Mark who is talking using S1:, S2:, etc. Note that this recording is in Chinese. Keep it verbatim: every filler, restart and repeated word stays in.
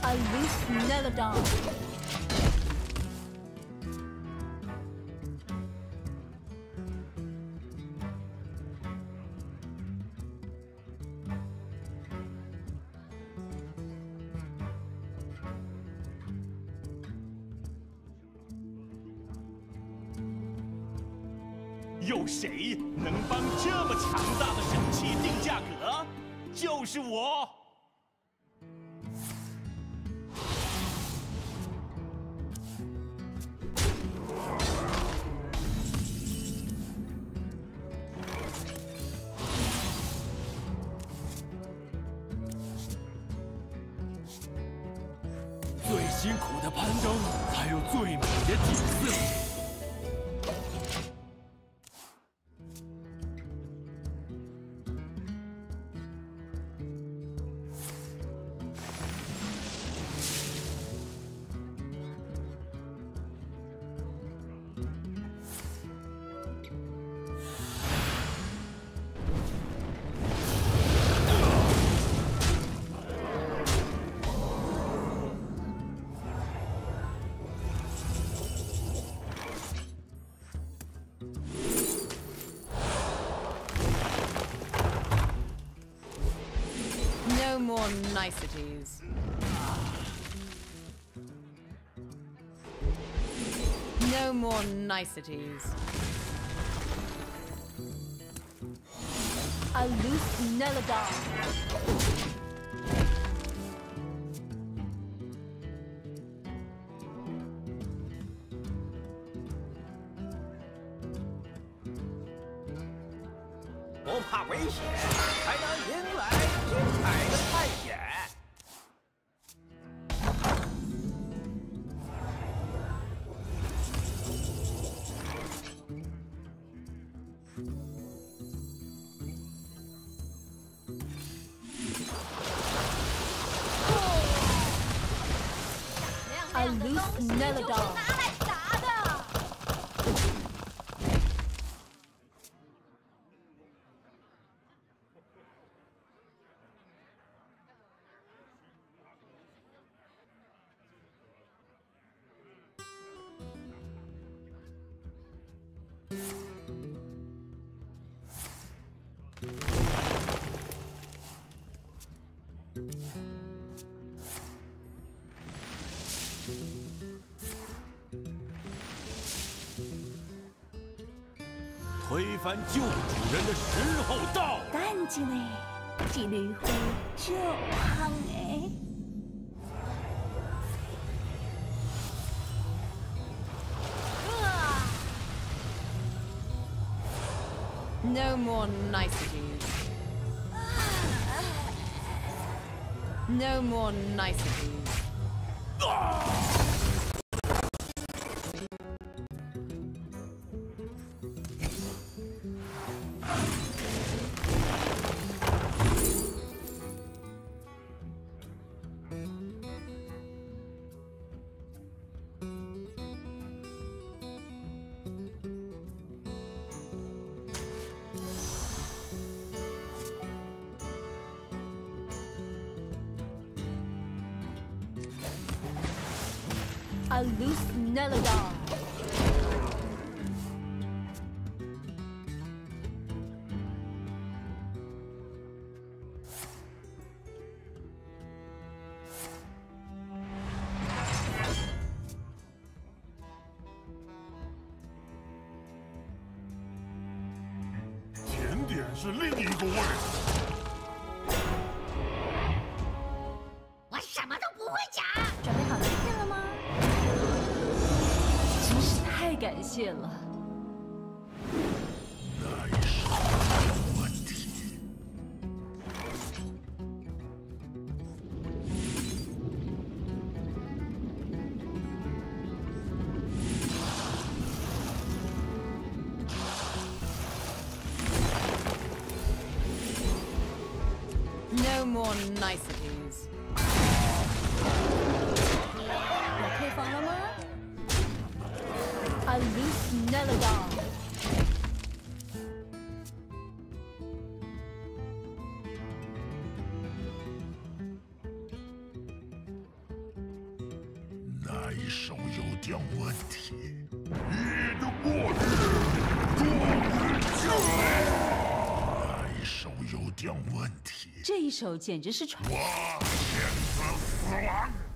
S1: A loose Nelodon.
S2: 有谁能帮这么强大的神器定价格？就是我。
S3: 最辛苦的攀登，才有最美的景色。
S4: No more niceties. No more niceties.
S1: A loose Nelodon.
S5: 不怕危险，才能迎来精彩的探险。
S1: A loose Nelodon.
S6: 拿来砸的。
S3: 推翻旧主人的时候到。
S1: 等一下，这类花足香的。
S4: No more niceties. No more niceties.
S1: A loose Nelodon.
S3: 甜点是另一个味道。
S6: 我什么都不会讲。
S1: 准备好欺骗了吗？真是太感谢了。
S3: 那是没问题。
S4: No more niceties.
S1: 有配方了吗 ？A loose Nelodon.
S7: 那一手有点问题。你的末日终于近了。那一手有点问题。
S1: 这一手简直是传。
S7: 我天子死亡。